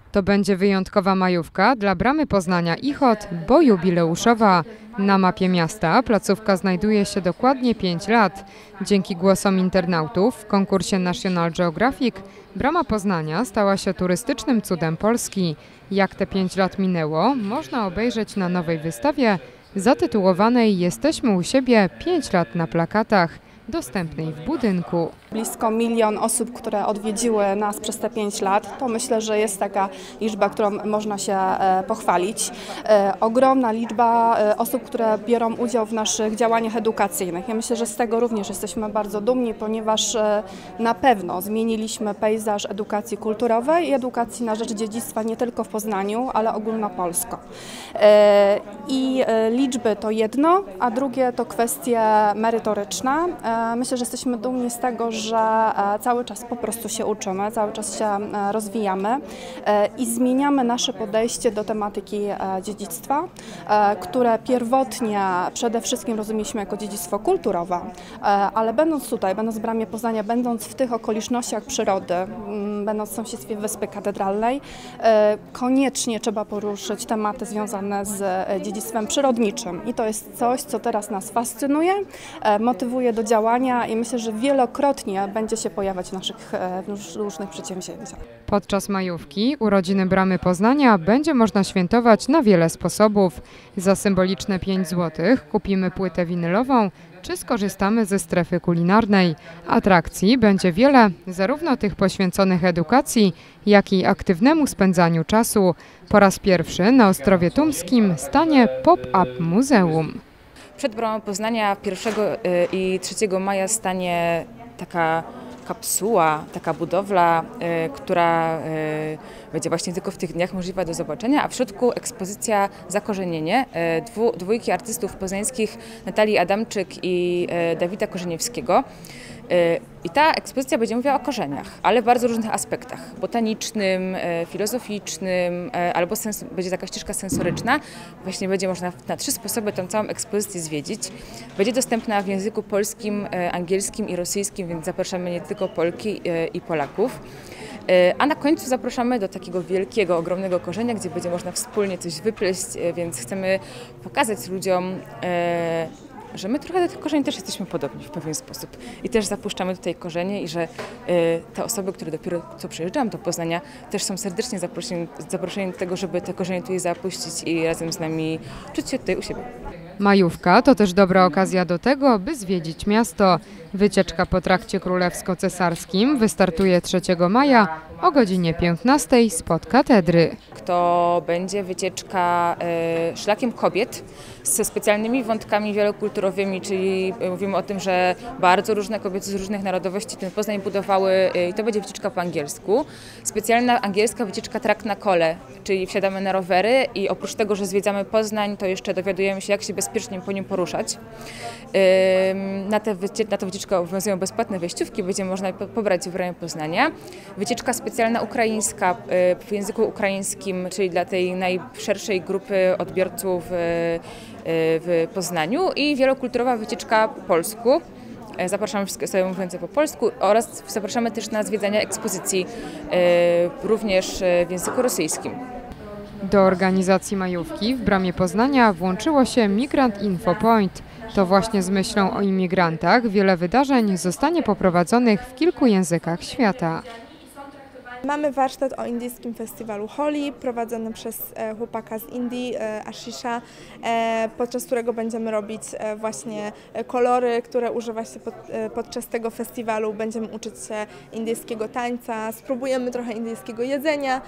To będzie wyjątkowa majówka dla Bramy Poznania Ichot, bo jubileuszowa. Na mapie miasta placówka znajduje się dokładnie 5 lat. Dzięki głosom internautów w konkursie National Geographic Brama Poznania stała się turystycznym cudem Polski. Jak te 5 lat minęło, można obejrzeć na nowej wystawie zatytułowanej „Jesteśmy u siebie 5 lat na plakatach”, dostępnej w budynku. Blisko 1 000 000 osób, które odwiedziły nas przez te 5 lat, to myślę, że jest taka liczba, którą można się pochwalić. Ogromna liczba osób, które biorą udział w naszych działaniach edukacyjnych. Ja myślę, że z tego również jesteśmy bardzo dumni, ponieważ na pewno zmieniliśmy pejzaż edukacji kulturowej i edukacji na rzecz dziedzictwa nie tylko w Poznaniu, ale ogólnopolsko. I liczby to jedno, a drugie to kwestie merytoryczne. Myślę, że jesteśmy dumni z tego, że cały czas po prostu się uczymy, cały czas się rozwijamy i zmieniamy nasze podejście do tematyki dziedzictwa, które pierwotnie przede wszystkim rozumieliśmy jako dziedzictwo kulturowe, ale będąc tutaj, będąc w Bramie Poznania, będąc w tych okolicznościach przyrody, będąc w sąsiedztwie Wyspy Katedralnej, koniecznie trzeba poruszyć tematy związane z dziedzictwem przyrodniczym i to jest coś, co teraz nas fascynuje, motywuje do działania i myślę, że wielokrotnie będzie się pojawiać w naszych różnych przedsięwzięciach. Podczas majówki urodziny Bramy Poznania będzie można świętować na wiele sposobów. Za symboliczne 5 zł kupimy płytę winylową czy skorzystamy ze strefy kulinarnej. Atrakcji będzie wiele, zarówno tych poświęconych edukacji, jak i aktywnemu spędzaniu czasu. Po raz pierwszy na Ostrowie Tumskim stanie pop-up muzeum. Przed Bramą Poznania 1 i 3 maja stanie taka kapsuła, taka budowla, która będzie właśnie tylko w tych dniach możliwa do zobaczenia, a w środku ekspozycja Zakorzenienie dwójki artystów poznańskich Natalii Adamczyk i Dawida Korzeniewskiego. I ta ekspozycja będzie mówiła o korzeniach, ale w bardzo różnych aspektach, botanicznym, filozoficznym, albo będzie taka ścieżka sensoryczna. Właśnie będzie można na 3 sposoby tę całą ekspozycję zwiedzić. Będzie dostępna w języku polskim, angielskim i rosyjskim, więc zapraszamy nie tylko Polki i Polaków. A na końcu zapraszamy do takiego wielkiego, ogromnego korzenia, gdzie będzie można wspólnie coś wypleść, więc chcemy pokazać ludziom, że my trochę do tych korzeni też jesteśmy podobni w pewien sposób i też zapuszczamy tutaj korzenie i że te osoby, które dopiero co przyjeżdżają do Poznania, też są serdecznie zaproszeni do tego, żeby te korzenie tutaj zapuścić i razem z nami czuć się tutaj u siebie. Majówka to też dobra okazja do tego, by zwiedzić miasto. Wycieczka po trakcie królewsko-cesarskim wystartuje 3 maja o godzinie 15 spod katedry. To będzie wycieczka szlakiem kobiet ze specjalnymi wątkami wielokulturowymi, czyli mówimy o tym, że bardzo różne kobiety z różnych narodowości ten Poznań budowały i to będzie wycieczka po angielsku. Specjalna angielska wycieczka Trakt na kole, czyli wsiadamy na rowery i oprócz tego, że zwiedzamy Poznań, to jeszcze dowiadujemy się, jak się bezpiecznie po nim poruszać. Na tę wycieczkę obowiązują bezpłatne wejściówki, będzie można pobrać w Bramie Poznania. Wycieczka specjalna ukraińska w języku ukraińskim, czyli dla tej najszerszej grupy odbiorców w Poznaniu i wielokulturowa wycieczka po polsku. Zapraszamy wszystkie osoby mówiące po polsku oraz zapraszamy też na zwiedzanie ekspozycji również w języku rosyjskim. Do organizacji majówki w Bramie Poznania włączyło się Migrant Info Point. To właśnie z myślą o imigrantach wiele wydarzeń zostanie poprowadzonych w kilku językach świata. Mamy warsztat o indyjskim festiwalu Holi, prowadzony przez chłopaka z Indii, Ashisha, podczas którego będziemy robić właśnie kolory, które używa się podczas tego festiwalu. Będziemy uczyć się indyjskiego tańca, spróbujemy trochę indyjskiego jedzenia.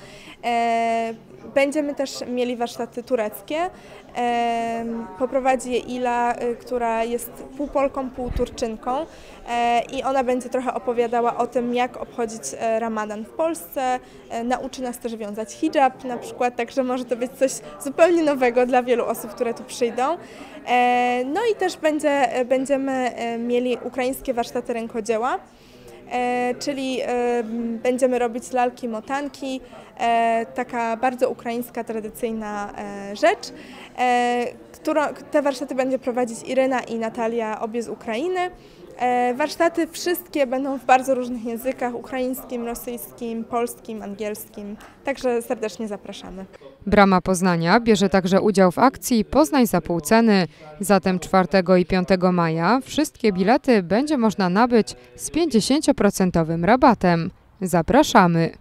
Będziemy też mieli warsztaty tureckie. Poprowadzi je Ila, która jest pół Polką, pół Turczynką i ona będzie trochę opowiadała o tym, jak obchodzić Ramadan w Polsce. Nauczy nas też wiązać hijab na przykład, także może to być coś zupełnie nowego dla wielu osób, które tu przyjdą. No i też będziemy mieli ukraińskie warsztaty rękodzieła. Czyli będziemy robić lalki, motanki, taka bardzo ukraińska, tradycyjna rzecz. Te warsztaty będzie prowadzić Iryna i Natalia, obie z Ukrainy. Warsztaty wszystkie będą w bardzo różnych językach: ukraińskim, rosyjskim, polskim, angielskim. Także serdecznie zapraszamy. Brama Poznania bierze także udział w akcji Poznań za pół ceny. Zatem 4 i 5 maja wszystkie bilety będzie można nabyć z 50% rabatem. Zapraszamy!